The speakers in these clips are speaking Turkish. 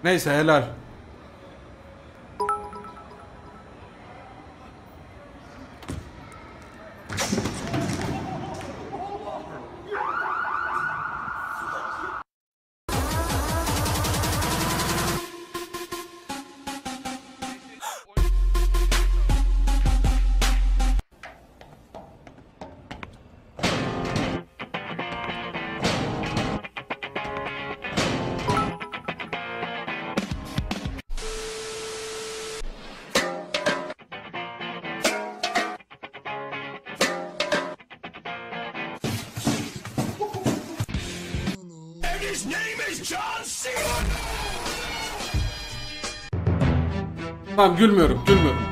Neyse helal. His name is John Cena. Tamam gülmüyorum.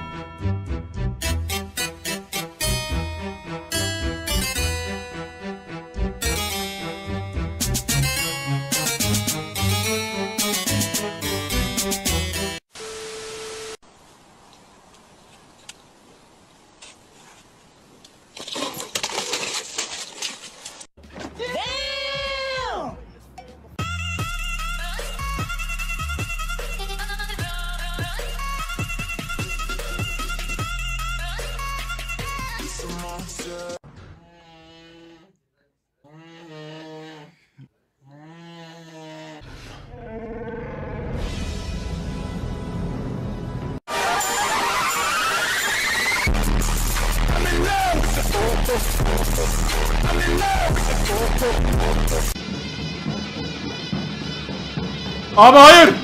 Abi hayır.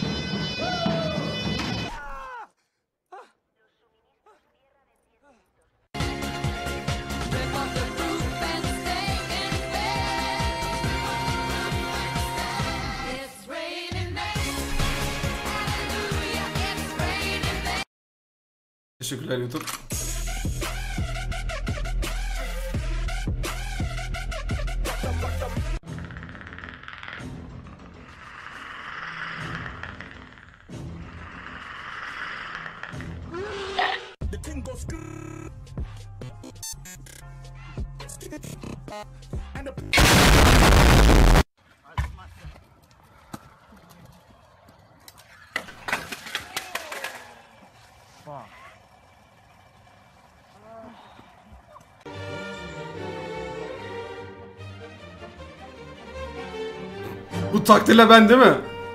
Teşekkürler YouTube. Bu takdirle ben değil mi?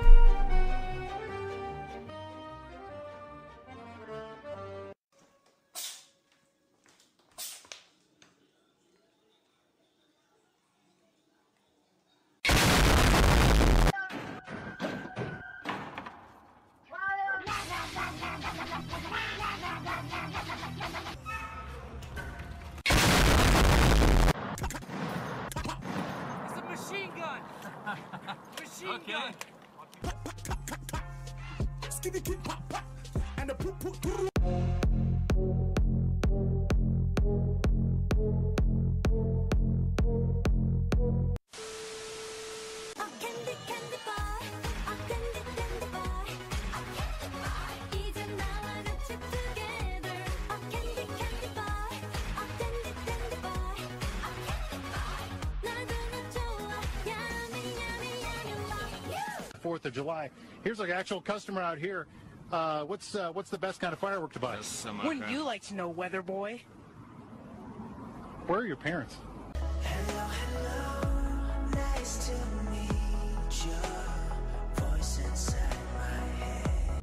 Fourth of July. Here's an actual customer out here. What's the best kind of firework to buy? Wouldn't you like to know, Weather Boy? Where are your parents? Hello, hello, nice to meet you. Voice inside my head.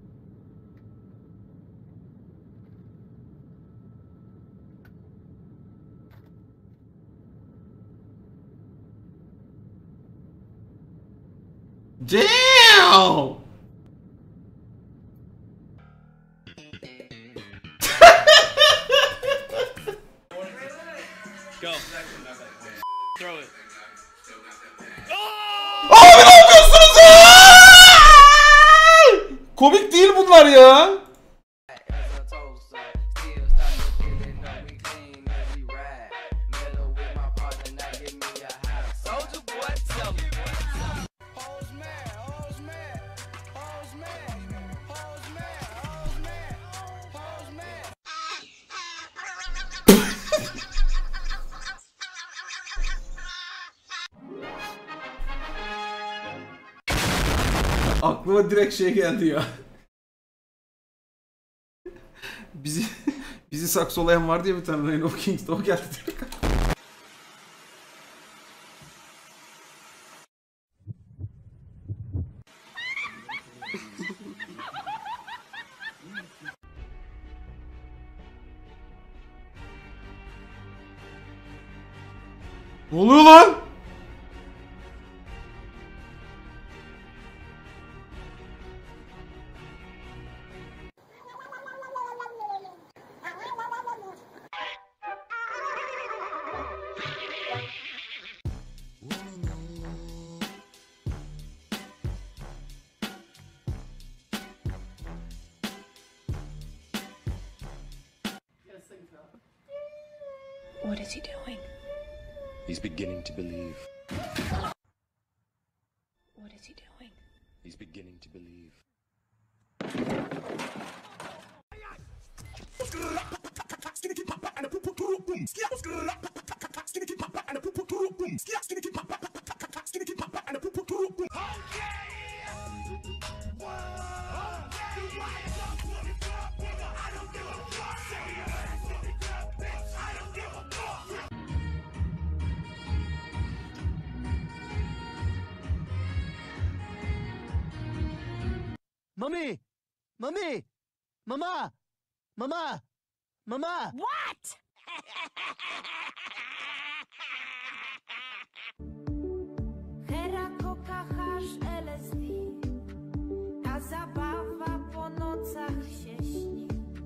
Damn! Go. Throw it. Abi ne yapıyorsunuz ya? Komik değil bunlar ya. Aklıma direkt şey geldi ya. Bizi saksolayan vardı ya bir tane Reign of Kings'te, o geldi direkt. Ne oluyor lan? What is he doing? He's beginning to believe. What is he doing? He's beginning to believe. Mommy! Mommy! Mama! Mama! Mama! What? Hera kochasz LSD, ta zabawa po nocach się śni.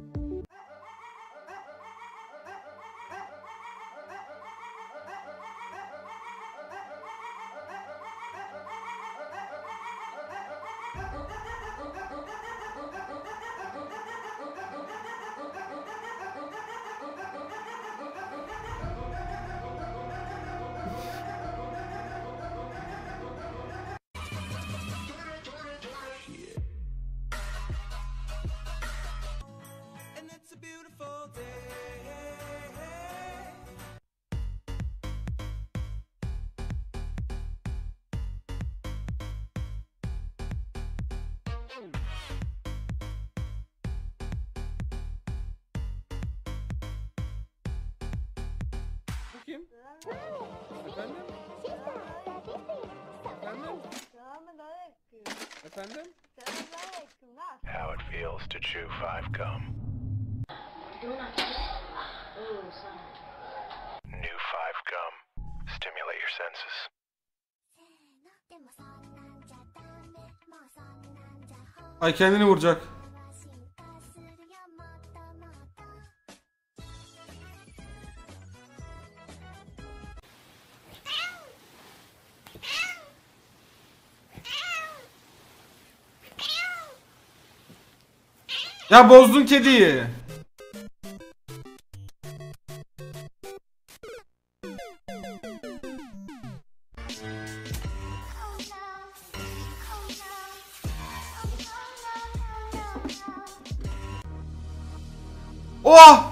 Kim? Efendim? Efendim? Efendim? How it feels to chew 5 gum. New 5 gum. Stimulate your senses. Ay kendini vuracak. Ya bozdun kediyi. Oh!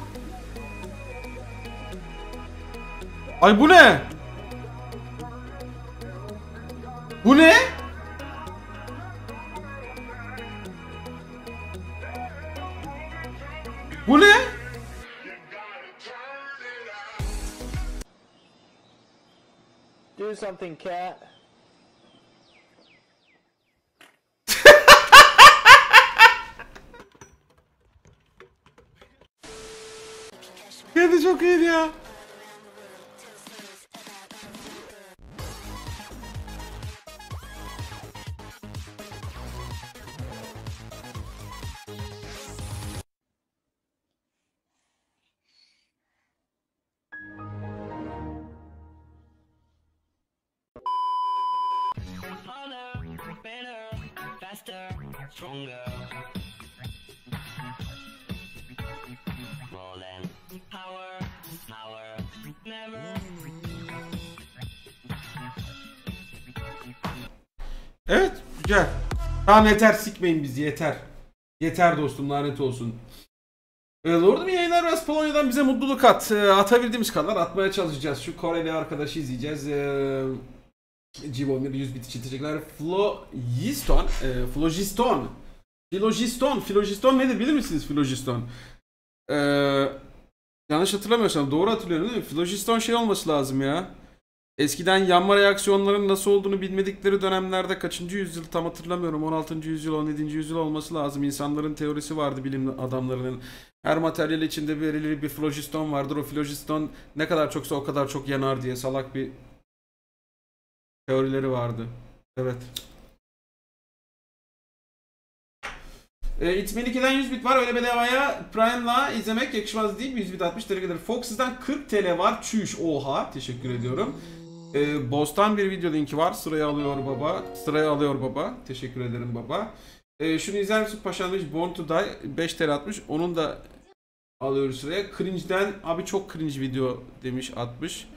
Ay bu ne? Bu ne? Bu ne? Do something, cat. Kedi çok iyiydi ya. Harder, better, faster, stronger. More than power, power, never. Evet, güzel. Tamam yeter, sikmeyin bizi, yeter. Yeter dostum, lanet olsun. Lord'um yayınlar biraz Polonya'dan bize mutluluk at. Atabildiğimiz kadar atmaya çalışacağız. Şu Koreli arkadaşı izleyeceğiz. G11 100 bit için teşekkürler. Flogiston nedir bilir misiniz Flogiston? Yanlış hatırlamıyorsam doğru hatırlıyorum değil mi? Flogiston şey olması lazım ya. Eskiden yanma reaksiyonlarının nasıl olduğunu bilmedikleri dönemlerde kaçıncı yüzyıl tam hatırlamıyorum. 16. yüzyıl, 17. yüzyıl olması lazım. İnsanların teorisi vardı, bilim adamlarının. Her materyal içinde belirli bir flogiston vardır. O flogiston ne kadar çoksa o kadar çok yanar diye salak bir teorileri vardı. Evet. Itman 2'den 100 bit var. Öyle bedavaya Prime'la izlemek yakışmaz değil mi? 100 bit 60 TL. Fox'dan 40 TL var. Çüş. Oha. Teşekkür ediyorum. Boss'tan bir video linki var. Sıraya alıyor baba. Sıraya alıyor baba. Teşekkür ederim baba. Şunu izler misin? Paşanmış Born to Die 5 TL atmış. Onun da alıyoruz sıraya. Cringe'den abi çok cringe video demiş 60.